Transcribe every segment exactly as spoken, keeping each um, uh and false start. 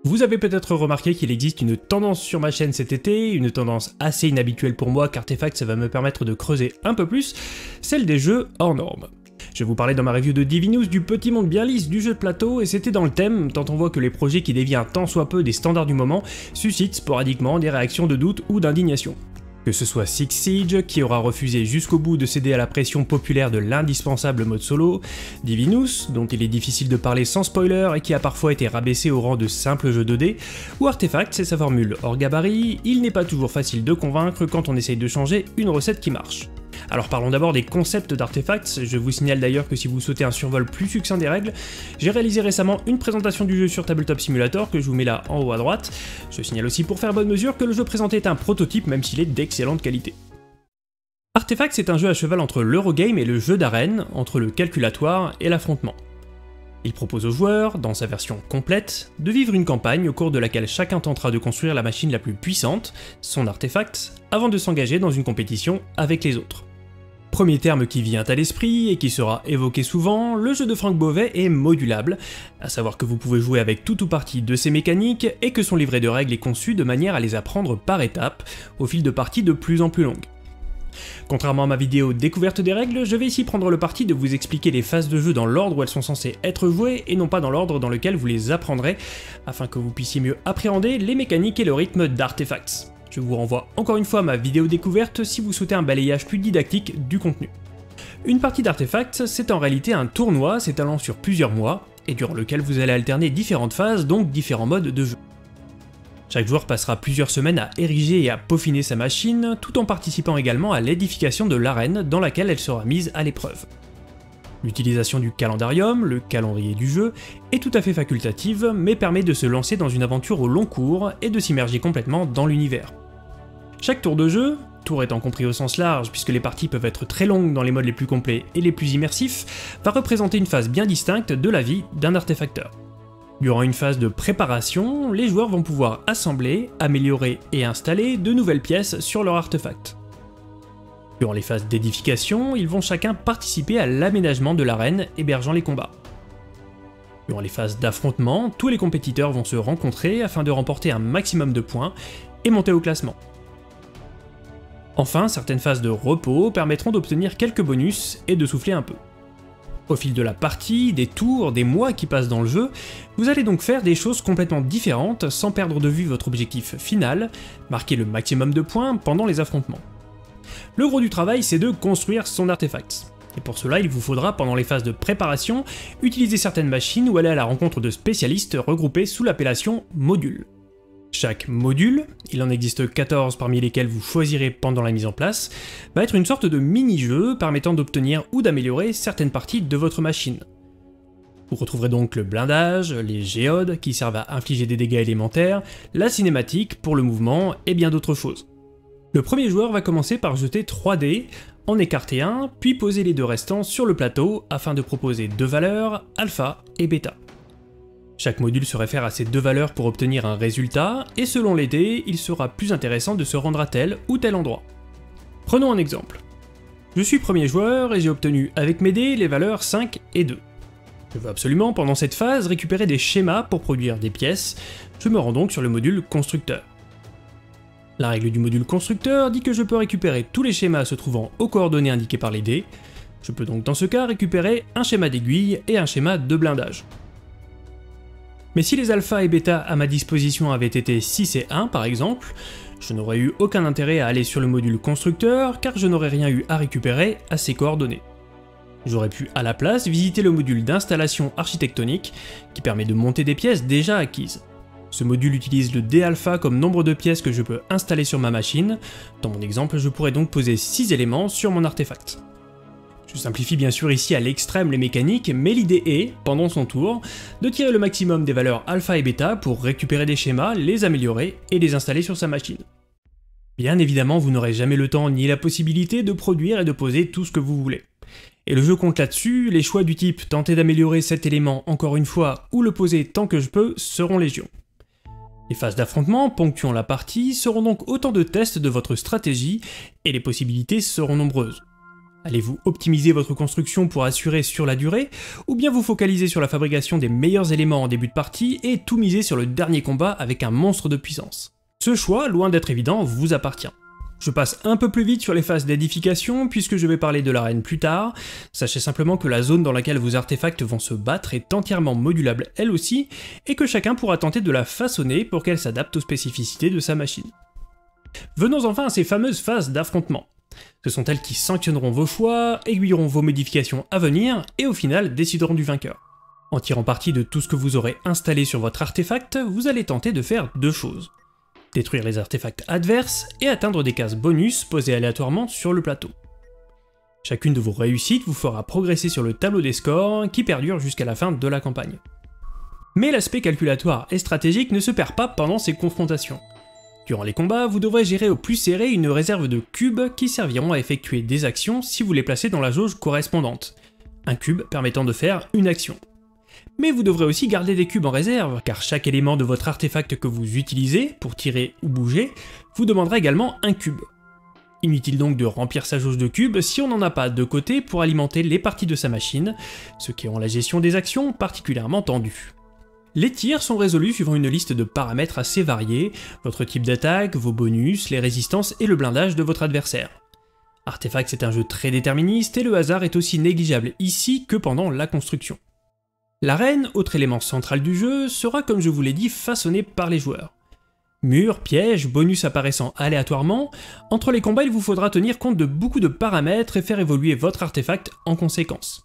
Vous avez peut-être remarqué qu'il existe une tendance sur ma chaîne cet été, une tendance assez inhabituelle pour moi qu'Artefact va me permettre de creuser un peu plus, celle des jeux hors normes. Je vous parlais dans ma review de Divinus du petit monde bien lisse du jeu de plateau et c'était dans le thème, tant on voit que les projets qui dévient tant soit peu des standards du moment suscitent sporadiquement des réactions de doute ou d'indignation. Que ce soit Six Siege, qui aura refusé jusqu'au bout de céder à la pression populaire de l'indispensable mode solo, Divinus, dont il est difficile de parler sans spoiler et qui a parfois été rabaissé au rang de simple jeu deux D, ou Artefact, c'est sa formule hors gabarit, il n'est pas toujours facile de convaincre quand on essaye de changer une recette qui marche. Alors parlons d'abord des concepts d'Artefact, je vous signale d'ailleurs que si vous souhaitez un survol plus succinct des règles, j'ai réalisé récemment une présentation du jeu sur Tabletop Simulator que je vous mets là en haut à droite. Je signale aussi pour faire bonne mesure que le jeu présenté est un prototype même s'il est d'excellente qualité. Artefact c'est un jeu à cheval entre l'Eurogame et le jeu d'arène, entre le calculatoire et l'affrontement. Il propose aux joueurs, dans sa version complète, de vivre une campagne au cours de laquelle chacun tentera de construire la machine la plus puissante, son artefact, avant de s'engager dans une compétition avec les autres. Premier terme qui vient à l'esprit et qui sera évoqué souvent, le jeu de Franck Beauvais est modulable, à savoir que vous pouvez jouer avec tout ou partie de ses mécaniques et que son livret de règles est conçu de manière à les apprendre par étapes, au fil de parties de plus en plus longues. Contrairement à ma vidéo découverte des règles, je vais ici prendre le parti de vous expliquer les phases de jeu dans l'ordre où elles sont censées être jouées et non pas dans l'ordre dans lequel vous les apprendrez, afin que vous puissiez mieux appréhender les mécaniques et le rythme d'Artefacts. Je vous renvoie encore une fois à ma vidéo découverte si vous souhaitez un balayage plus didactique du contenu. Une partie d'Artefacts, c'est en réalité un tournoi s'étalant sur plusieurs mois, et durant lequel vous allez alterner différentes phases, donc différents modes de jeu. Chaque joueur passera plusieurs semaines à ériger et à peaufiner sa machine, tout en participant également à l'édification de l'arène dans laquelle elle sera mise à l'épreuve. L'utilisation du calendarium, le calendrier du jeu, est tout à fait facultative, mais permet de se lancer dans une aventure au long cours et de s'immerger complètement dans l'univers. Chaque tour de jeu, tour étant compris au sens large puisque les parties peuvent être très longues dans les modes les plus complets et les plus immersifs, va représenter une phase bien distincte de la vie d'un artefacteur. Durant une phase de préparation, les joueurs vont pouvoir assembler, améliorer et installer de nouvelles pièces sur leur artefact. Durant les phases d'édification, ils vont chacun participer à l'aménagement de l'arène hébergeant les combats. Durant les phases d'affrontement, tous les compétiteurs vont se rencontrer afin de remporter un maximum de points et monter au classement. Enfin, certaines phases de repos permettront d'obtenir quelques bonus et de souffler un peu. Au fil de la partie, des tours, des mois qui passent dans le jeu, vous allez donc faire des choses complètement différentes sans perdre de vue votre objectif final, marquer le maximum de points pendant les affrontements. Le gros du travail, c'est de construire son artefact. Et pour cela, il vous faudra, pendant les phases de préparation, utiliser certaines machines ou aller à la rencontre de spécialistes regroupés sous l'appellation module. Chaque module, il en existe quatorze parmi lesquels vous choisirez pendant la mise en place, va être une sorte de mini-jeu permettant d'obtenir ou d'améliorer certaines parties de votre machine. Vous retrouverez donc le blindage, les géodes qui servent à infliger des dégâts élémentaires, la cinématique pour le mouvement et bien d'autres choses. Le premier joueur va commencer par jeter trois dés, en écarter un, puis poser les deux restants sur le plateau afin de proposer deux valeurs, alpha et bêta. Chaque module se réfère à ces deux valeurs pour obtenir un résultat, et selon les dés, il sera plus intéressant de se rendre à tel ou tel endroit. Prenons un exemple. Je suis premier joueur et j'ai obtenu avec mes dés les valeurs cinq et deux. Je veux absolument pendant cette phase récupérer des schémas pour produire des pièces, je me rends donc sur le module constructeur. La règle du module constructeur dit que je peux récupérer tous les schémas se trouvant aux coordonnées indiquées par les dés, je peux donc dans ce cas récupérer un schéma d'aiguille et un schéma de blindage. Mais si les alpha et bêta à ma disposition avaient été six et un par exemple, je n'aurais eu aucun intérêt à aller sur le module constructeur car je n'aurais rien eu à récupérer à ces coordonnées. J'aurais pu à la place visiter le module d'installation architectonique qui permet de monter des pièces déjà acquises. Ce module utilise le dé alpha comme nombre de pièces que je peux installer sur ma machine, dans mon exemple je pourrais donc poser six éléments sur mon artefact. Je simplifie bien sûr ici à l'extrême les mécaniques, mais l'idée est, pendant son tour, de tirer le maximum des valeurs alpha et bêta pour récupérer des schémas, les améliorer et les installer sur sa machine. Bien évidemment, vous n'aurez jamais le temps ni la possibilité de produire et de poser tout ce que vous voulez. Et le jeu compte là-dessus, les choix du type tenter d'améliorer cet élément encore une fois ou le poser tant que je peux seront légion. Les phases d'affrontement ponctuant la partie seront donc autant de tests de votre stratégie et les possibilités seront nombreuses. Allez-vous optimiser votre construction pour assurer sur la durée, ou bien vous focaliser sur la fabrication des meilleurs éléments en début de partie et tout miser sur le dernier combat avec un monstre de puissance? Ce choix, loin d'être évident, vous appartient. Je passe un peu plus vite sur les phases d'édification puisque je vais parler de l'arène plus tard. Sachez simplement que la zone dans laquelle vos artefacts vont se battre est entièrement modulable elle aussi, et que chacun pourra tenter de la façonner pour qu'elle s'adapte aux spécificités de sa machine. Venons enfin à ces fameuses phases d'affrontement. Ce sont elles qui sanctionneront vos choix, aiguilleront vos modifications à venir, et au final décideront du vainqueur. En tirant parti de tout ce que vous aurez installé sur votre artefact, vous allez tenter de faire deux choses. Détruire les artefacts adverses et atteindre des cases bonus posées aléatoirement sur le plateau. Chacune de vos réussites vous fera progresser sur le tableau des scores qui perdure jusqu'à la fin de la campagne. Mais l'aspect calculatoire et stratégique ne se perd pas pendant ces confrontations. Durant les combats, vous devrez gérer au plus serré une réserve de cubes qui serviront à effectuer des actions si vous les placez dans la jauge correspondante. Un cube permettant de faire une action. Mais vous devrez aussi garder des cubes en réserve, car chaque élément de votre artefact que vous utilisez, pour tirer ou bouger, vous demandera également un cube. Inutile donc de remplir sa jauge de cubes si on n'en a pas de côté pour alimenter les parties de sa machine, ce qui rend la gestion des actions particulièrement tendue. Les tirs sont résolus suivant une liste de paramètres assez variés, votre type d'attaque, vos bonus, les résistances et le blindage de votre adversaire. Artefact c'est un jeu très déterministe et le hasard est aussi négligeable ici que pendant la construction. L'arène, autre élément central du jeu, sera comme je vous l'ai dit façonnée par les joueurs. Murs, pièges, bonus apparaissant aléatoirement, entre les combats il vous faudra tenir compte de beaucoup de paramètres et faire évoluer votre artefact en conséquence.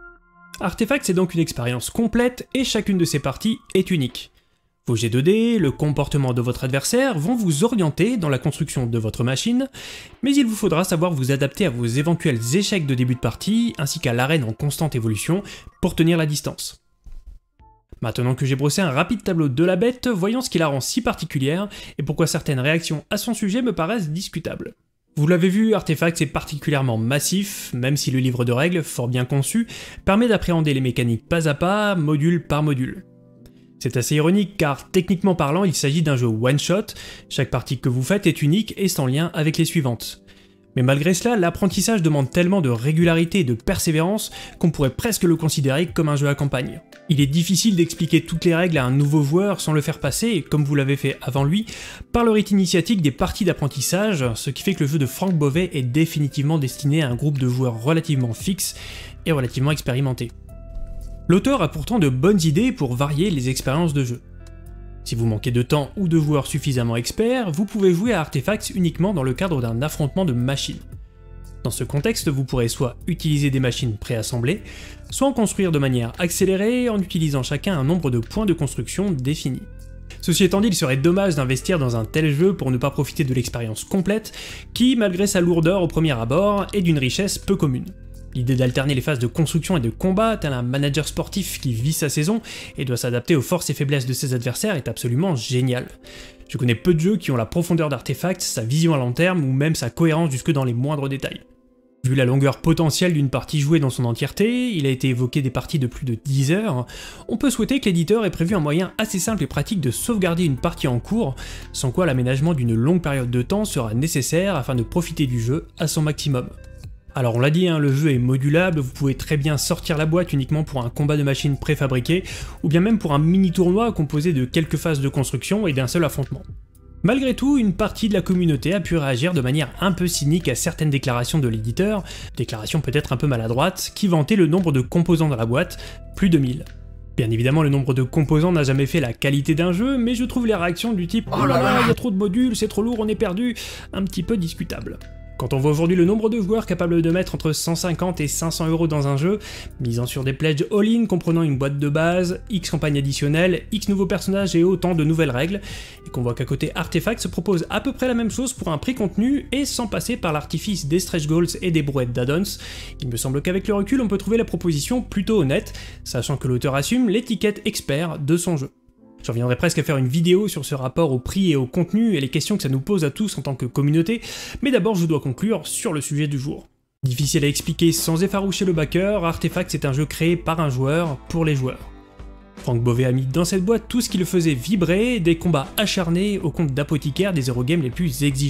Artefact c'est donc une expérience complète et chacune de ces parties est unique. Vos jets de dés, le comportement de votre adversaire vont vous orienter dans la construction de votre machine, mais il vous faudra savoir vous adapter à vos éventuels échecs de début de partie, ainsi qu'à l'arène en constante évolution, pour tenir la distance. Maintenant que j'ai brossé un rapide tableau de la bête, voyons ce qui la rend si particulière, et pourquoi certaines réactions à son sujet me paraissent discutables. Vous l'avez vu, Artefact c'est particulièrement massif, même si le livre de règles, fort bien conçu, permet d'appréhender les mécaniques pas à pas, module par module. C'est assez ironique car, techniquement parlant, il s'agit d'un jeu one-shot, chaque partie que vous faites est unique et sans lien avec les suivantes. Mais malgré cela, l'apprentissage demande tellement de régularité et de persévérance qu'on pourrait presque le considérer comme un jeu à campagne. Il est difficile d'expliquer toutes les règles à un nouveau joueur sans le faire passer, comme vous l'avez fait avant lui, par le rite initiatique des parties d'apprentissage, ce qui fait que le jeu de Frank Bovet est définitivement destiné à un groupe de joueurs relativement fixe et relativement expérimentés. L'auteur a pourtant de bonnes idées pour varier les expériences de jeu. Si vous manquez de temps ou de joueurs suffisamment experts, vous pouvez jouer à Artefacts uniquement dans le cadre d'un affrontement de machines. Dans ce contexte, vous pourrez soit utiliser des machines préassemblées, soit en construire de manière accélérée en utilisant chacun un nombre de points de construction défini. Ceci étant dit, il serait dommage d'investir dans un tel jeu pour ne pas profiter de l'expérience complète, qui, malgré sa lourdeur au premier abord, est d'une richesse peu commune. L'idée d'alterner les phases de construction et de combat, tel un manager sportif qui vit sa saison et doit s'adapter aux forces et faiblesses de ses adversaires, est absolument géniale. Je connais peu de jeux qui ont la profondeur d'Artefact, sa vision à long terme ou même sa cohérence jusque dans les moindres détails. Vu la longueur potentielle d'une partie jouée dans son entièreté, il a été évoqué des parties de plus de dix heures, on peut souhaiter que l'éditeur ait prévu un moyen assez simple et pratique de sauvegarder une partie en cours, sans quoi l'aménagement d'une longue période de temps sera nécessaire afin de profiter du jeu à son maximum. Alors on l'a dit, hein, le jeu est modulable, vous pouvez très bien sortir la boîte uniquement pour un combat de machines préfabriqué, ou bien même pour un mini-tournoi composé de quelques phases de construction et d'un seul affrontement. Malgré tout, une partie de la communauté a pu réagir de manière un peu cynique à certaines déclarations de l'éditeur, déclarations peut-être un peu maladroites, qui vantaient le nombre de composants dans la boîte, plus de mille. Bien évidemment, le nombre de composants n'a jamais fait la qualité d'un jeu, mais je trouve les réactions du type « Oh là là, il y a trop de modules, c'est trop lourd, on est perdu » un petit peu discutables. Quand on voit aujourd'hui le nombre de joueurs capables de mettre entre cent cinquante et cinq cents euros dans un jeu, misant sur des pledges all-in comprenant une boîte de base, X campagnes additionnelles, X nouveaux personnages et autant de nouvelles règles, et qu'on voit qu'à côté Artefact se propose à peu près la même chose pour un prix contenu et sans passer par l'artifice des stretch goals et des brouettes d'add-ons, il me semble qu'avec le recul on peut trouver la proposition plutôt honnête, sachant que l'auteur assume l'étiquette expert de son jeu. J'en viendrai presque à faire une vidéo sur ce rapport au prix et au contenu et les questions que ça nous pose à tous en tant que communauté, mais d'abord je dois conclure sur le sujet du jour. Difficile à expliquer sans effaroucher le backer, Artefact c'est un jeu créé par un joueur pour les joueurs. Frank Bovet a mis dans cette boîte tout ce qui le faisait vibrer, des combats acharnés au compte d'apothicaires des Eurogames les plus exigeants.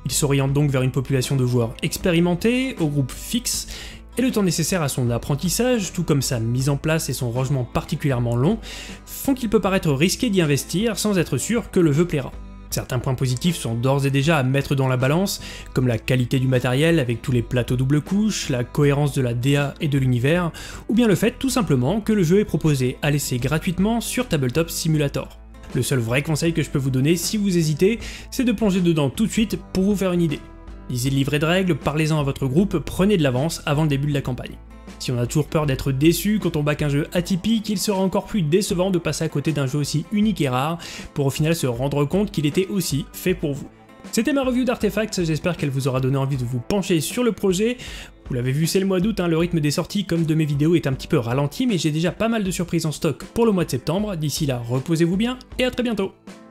Il s'oriente donc vers une population de joueurs expérimentés, au groupe fixe, et le temps nécessaire à son apprentissage, tout comme sa mise en place et son rangement particulièrement long, font qu'il peut paraître risqué d'y investir sans être sûr que le jeu plaira. Certains points positifs sont d'ores et déjà à mettre dans la balance, comme la qualité du matériel avec tous les plateaux double couche, la cohérence de la D A et de l'univers, ou bien le fait tout simplement que le jeu est proposé à laisser gratuitement sur Tabletop Simulator. Le seul vrai conseil que je peux vous donner si vous hésitez, c'est de plonger dedans tout de suite pour vous faire une idée. Lisez le livret de règles, parlez-en à votre groupe, prenez de l'avance avant le début de la campagne. Si on a toujours peur d'être déçu quand on back un jeu atypique, il sera encore plus décevant de passer à côté d'un jeu aussi unique et rare, pour au final se rendre compte qu'il était aussi fait pour vous. C'était ma review d'Artefacts, j'espère qu'elle vous aura donné envie de vous pencher sur le projet. Vous l'avez vu, c'est le mois d'août, hein, le rythme des sorties comme de mes vidéos est un petit peu ralenti, mais j'ai déjà pas mal de surprises en stock pour le mois de septembre. D'ici là, reposez-vous bien et à très bientôt.